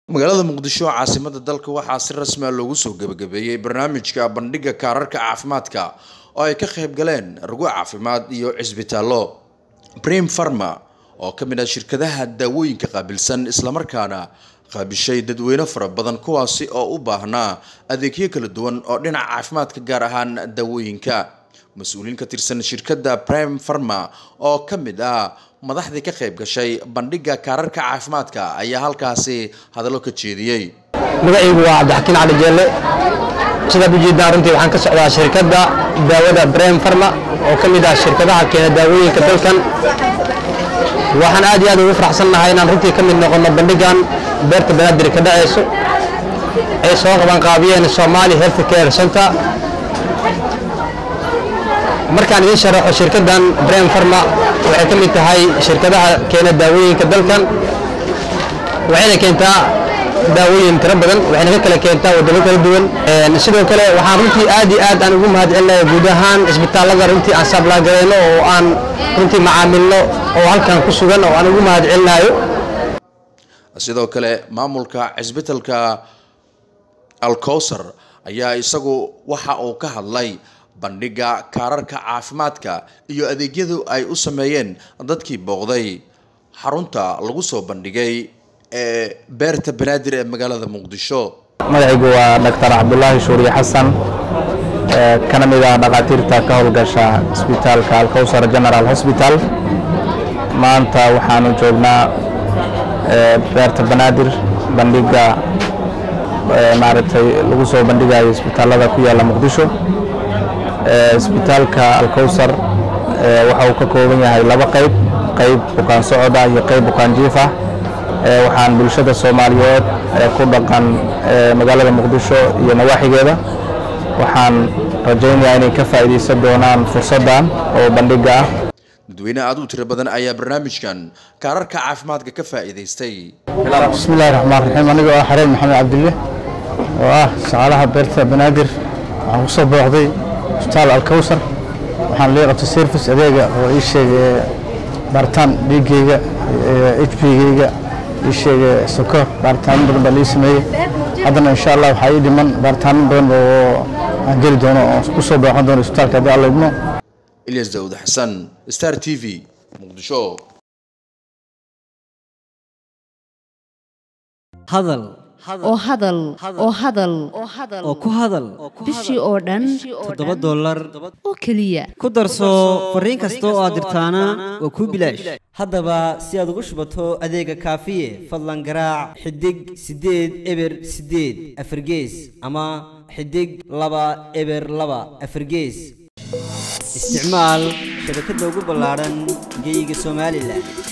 magaalada Muqdisho caasimada dalka waxaa si rasmi ah loogu soo gabagabeeyay barnaamijka bandhiga kaararka caafimaadka oo ay ka qayb galeen rugo caafimaad iyo cisbitaallo Prime Pharma oo ka mid ah shirkadaha daawooyinka qaabilsan isla markaana qaabishay dadweyne fara badan kuwaasi oo u baahnaa adeegyo kala duwan oo dhinaca caafimaadka gaar ahaan daawooyinka mas'uuliin ka tirsan shirkadda Prime Pharma oo ka mid ah madaxdii ka qayb gashay bandhiga kaararka caafimaadka ayaa halkaasi hadallo ka jeediyay magacaygu waa Cabdixakiin Cali Jeelle sida bujeedaan runtii waxaan ka socdaa shirkadda daawada Prime Pharma oo ka mid ah shirkadaha keena daawooyinka dalkan waxaan aad iyo aad ugu faraxsanahay inaan runtii ka mid noqono bandhigan beerta banaadir ka dhacayso ay soo qaban qaabiyeen Somali Health Care Center markaan idin sharaxo shirkaddan Prime Pharma waxay ka mid tahay shirkadaha keena daawooyinka dalkan waxayna keentaa daawooyin tiro badan waxayna ka kala keentaa wadamo kala duwan sidoo kale waxaan runtii aad iyo aad aan ugu mahadcelinayaa guud ahaan isbitaalada runtii aan sablaa gareeno oo aan runtii macaamilno oo halkan ku sugan oo aan ugu mahadcelinayo sidoo kale maamulka cisbitaalka Al-Kawsar ayaa isagu waxa uu ka hadlay bandhiga kaararka caafimaadka iyo adeegyada ay u sameeyeen dadkii booqday xarunta lagu soo bandhigay ee beerta banaadir ee magaalada Muqdisho magacaygu waa Dr. Abdullahi Shuuriye Xasan kana mid ah dhaqaatiirta ka howlgasha isbitaalka Al-Kawsar General Hospital maanta waxaanu joognaa beerta banaadir bandhiga maaragtay lagu soo bandhigayo isbitaalada ku yaala Muqdisho isbitaalka Al-Kawsar waxa uu ka kooban yahay laba qayb bukaan socda iyo qayb bukaan jiif ah waxaan bulshada Soomaaliyeed ku dhaqan magaalada Muqdisho iyo nawaaxigeeda waxaan rajaynayaa inay ka faa'iideysan doonaan fursadan oo bandhiga ah dadweyne aad u tiro badan ayaa barnaamijkan kaararka caafimaadka ka faa'iideystay bismillaahir rahmaanir rahiim aniga waa Xareen Maxamed Cabdulle oo ah shaqaalaha beerta banaadir waxaan ku soo booqday isbitaal Al-Kawsar waxaan leeyahay service adeega oo ii sheegay bartaan dhiigayga HB-gayga ii sheegay sokor bartaan badan baa la sameeyay haddana insha Allah waxa ii dhiman bartaan badan oo aan geli doono oo ku soo booqan doono isbitaalka hadii Alla idmo Ilyas Daawud Xasan Star TV Muqdisho hadal oo ku hadal bishii oo dhan $7 oo kaliya ku darso fariin kasta oo aad dirtaana waa ku bilaash haddaba si aad ugu shubato adeega kaafiye fadlan garaac xidig 8 eber 8 afargees ama xidig 2 eber 2 afargees isticmaal shabakadda ugu ballaaran geyga Soomaaliland